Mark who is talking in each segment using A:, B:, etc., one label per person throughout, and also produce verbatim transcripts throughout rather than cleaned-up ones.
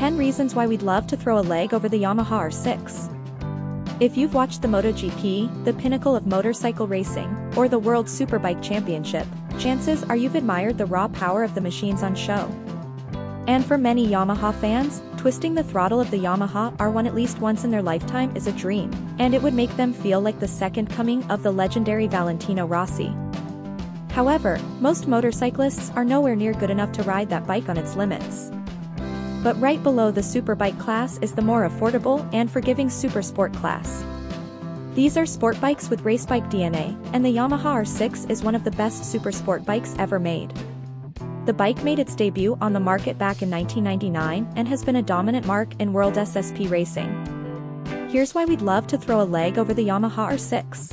A: ten reasons why we'd love to throw a leg over the Yamaha R six. If you've watched the MotoGP, the pinnacle of motorcycle racing, or the World Superbike Championship, chances are you've admired the raw power of the machines on show. And for many Yamaha fans, twisting the throttle of the Yamaha R one at least once in their lifetime is a dream, and it would make them feel like the second coming of the legendary Valentino Rossi. However, most motorcyclists are nowhere near good enough to ride that bike on its limits. But right below the superbike class is the more affordable and forgiving supersport class. These are sport bikes with race bike D N A, and the Yamaha R six is one of the best supersport bikes ever made. The bike made its debut on the market back in nineteen ninety-nine and has been a dominant mark in world S S P racing. Here's why we'd love to throw a leg over the Yamaha R six.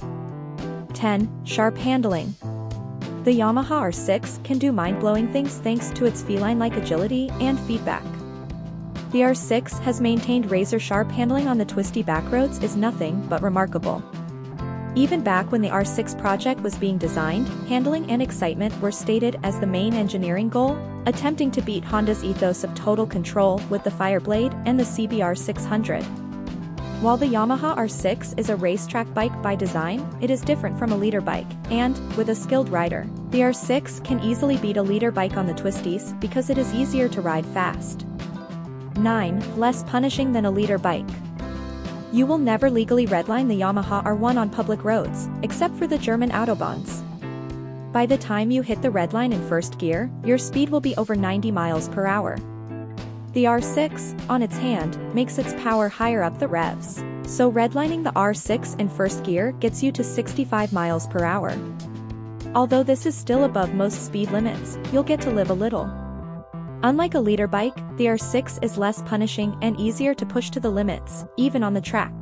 A: ten. Sharp handling. The Yamaha R six can do mind-blowing things thanks to its feline-like agility and feedback. The R six has maintained razor-sharp handling on the twisty backroads is nothing but remarkable. Even back when the R six project was being designed, handling and excitement were stated as the main engineering goal, attempting to beat Honda's ethos of total control with the Fireblade and the C B R six hundred. While the Yamaha R six is a racetrack bike by design, it is different from a leader bike, and, with a skilled rider, the R six can easily beat a leader bike on the twisties because it is easier to ride fast. nine. Less punishing than a leader bike. You will never legally redline the Yamaha R one on public roads, except for the German autobahns. By the time you hit the red line in first gear, your speed will be over ninety miles per hour. The R six, on its hand, makes its power higher up the revs, so redlining the R six in first gear gets you to sixty-five miles per hour. Although this is still above most speed limits, you'll get to live a little. Unlike a leader bike, the R six is less punishing and easier to push to the limits, even on the track.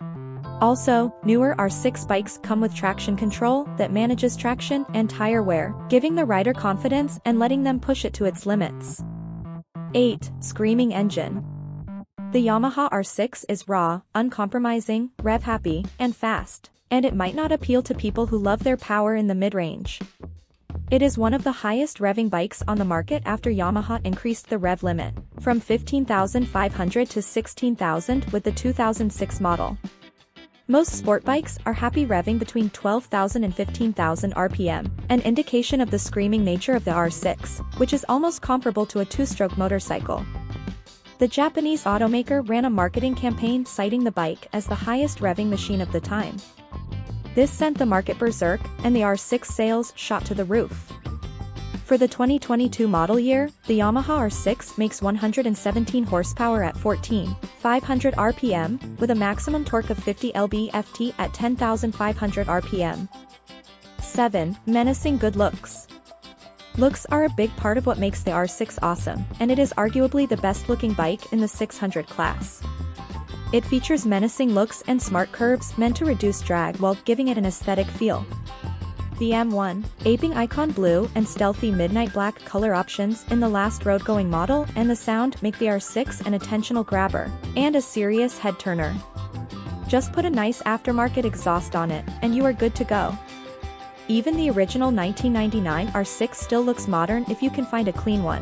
A: Also, newer R six bikes come with traction control that manages traction and tire wear, giving the rider confidence and letting them push it to its limits. eight. Screaming engine. The Yamaha R six is raw, uncompromising, rev-happy, and fast, and it might not appeal to people who love their power in the mid-range. It is one of the highest revving bikes on the market after Yamaha increased the rev limit from fifteen thousand five hundred to sixteen thousand with the two thousand six model. Most sport bikes are happy revving between twelve thousand and fifteen thousand R P M, an indication of the screaming nature of the R six, which is almost comparable to a two-stroke motorcycle. The Japanese automaker ran a marketing campaign citing the bike as the highest revving machine of the time. This sent the market berserk, and the R six sales shot to the roof. For the twenty twenty-two model year, the Yamaha R six makes one hundred seventeen horsepower at fourteen thousand five hundred R P M, with a maximum torque of fifty pound-feet at ten thousand five hundred R P M. seven. Menacing good looks. Looks are a big part of what makes the R six awesome, and it is arguably the best-looking bike in the six hundred class. It features menacing looks and smart curves meant to reduce drag while giving it an aesthetic feel. The M one, aping Icon Blue and stealthy Midnight Black color options in the last road-going model and the sound make the R six an attentional grabber, and a serious head-turner. Just put a nice aftermarket exhaust on it, and you are good to go. Even the original nineteen ninety-nine R six still looks modern if you can find a clean one.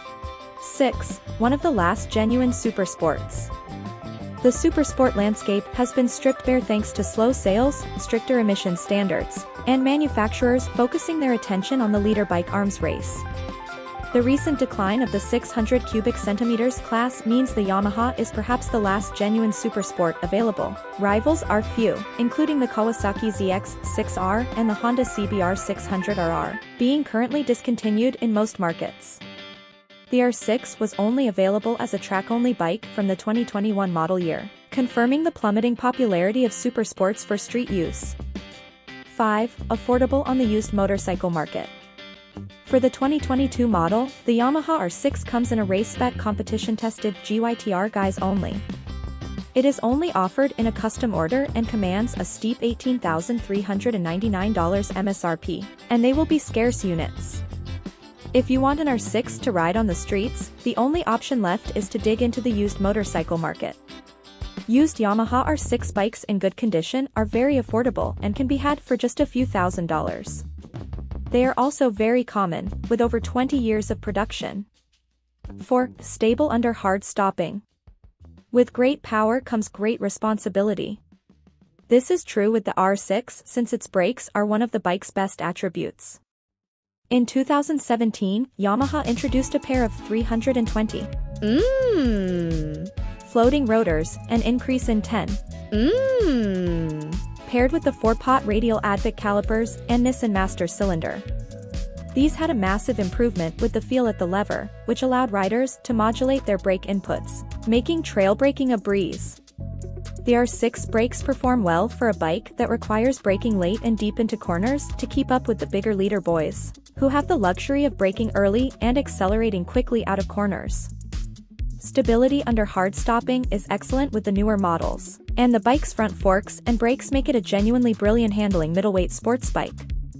A: six. One of the last genuine supersports. The supersport landscape has been stripped bare thanks to slow sales, stricter emission standards, and manufacturers focusing their attention on the leader bike arms race. The recent decline of the six hundred cubic centimeters class means the Yamaha is perhaps the last genuine supersport available. Rivals are few, including the Kawasaki Z X six R and the Honda C B R six hundred R R, being currently discontinued in most markets. The R six was only available as a track-only bike from the twenty twenty-one model year, confirming the plummeting popularity of supersports for street use. five. Affordable on the used motorcycle market. For the twenty twenty-two model, the Yamaha R six comes in a race-spec competition-tested G Y T R guise only. It is only offered in a custom order and commands a steep eighteen thousand three hundred ninety-nine dollars M S R P, and they will be scarce units. If you want an R six to ride on the streets, the only option left is to dig into the used motorcycle market. Used Yamaha R six bikes in good condition are very affordable and can be had for just a few thousand dollars. They are also very common, with over twenty years of production. four. Stable under hard stopping. With great power comes great responsibility. This is true with the R six since its brakes are one of the bike's best attributes. In two thousand seventeen, Yamaha introduced a pair of three hundred twenty
B: Mmm.
A: floating rotors, an increase in ten.
B: Mmm.
A: Paired with the four-pot radial Advic calipers and Nissan Master cylinder. These had a massive improvement with the feel at the lever, which allowed riders to modulate their brake inputs, making trail braking a breeze. The R six brakes perform well for a bike that requires braking late and deep into corners to keep up with the bigger leader boys, who have the luxury of braking early and accelerating quickly out of corners. Stability under hard stopping is excellent with the newer models, and the bike's front forks and brakes make it a genuinely brilliant handling middleweight sports bike.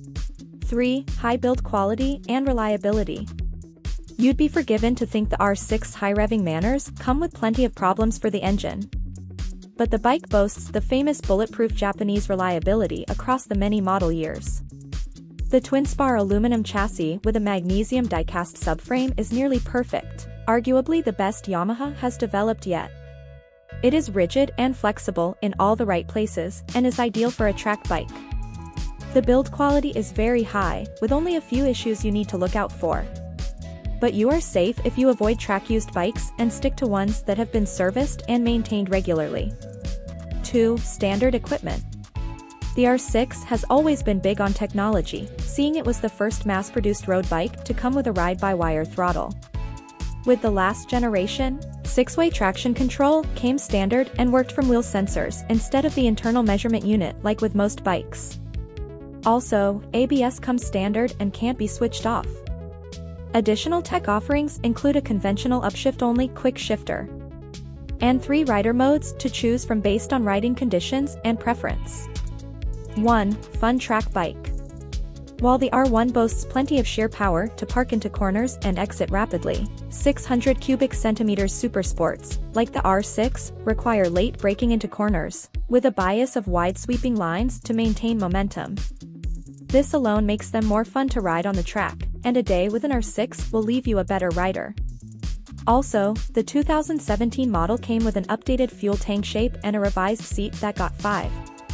A: three. High build quality and reliability. You'd be forgiven to think the R six high-revving manners come with plenty of problems for the engine. But the bike boasts the famous bulletproof Japanese reliability across the many model years. The twin-spar aluminum chassis with a magnesium die-cast subframe is nearly perfect, arguably the best Yamaha has developed yet. It is rigid and flexible in all the right places and is ideal for a track bike. The build quality is very high, with only a few issues you need to look out for. But you are safe if you avoid track-used bikes and stick to ones that have been serviced and maintained regularly. two. Standard equipment. The R six has always been big on technology, seeing it was the first mass-produced road bike to come with a ride-by-wire throttle. With the last generation, six-way traction control came standard and worked from wheel sensors instead of the internal measurement unit like with most bikes. Also, A B S comes standard and can't be switched off. Additional tech offerings include a conventional upshift-only quick shifter and three rider modes to choose from based on riding conditions and preference. one. Fun track bike. While the R one boasts plenty of sheer power to park into corners and exit rapidly, six hundred cubic centimeters supersports, like the R six, require late braking into corners, with a bias of wide sweeping lines to maintain momentum. This alone makes them more fun to ride on the track, and a day with an R six will leave you a better rider. Also, the two thousand seventeen model came with an updated fuel tank shape and a revised seat that got five.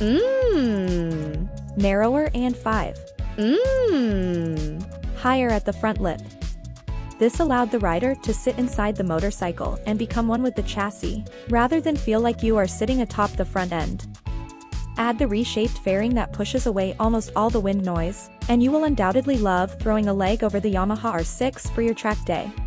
B: Mmm.
A: Narrower and five.
B: Mmm.
A: Higher at the front lip. This allowed the rider to sit inside the motorcycle and become one with the chassis, rather than feel like you are sitting atop the front end. Add the reshaped fairing that pushes away almost all the wind noise, and you will undoubtedly love throwing a leg over the Yamaha R six for your track day.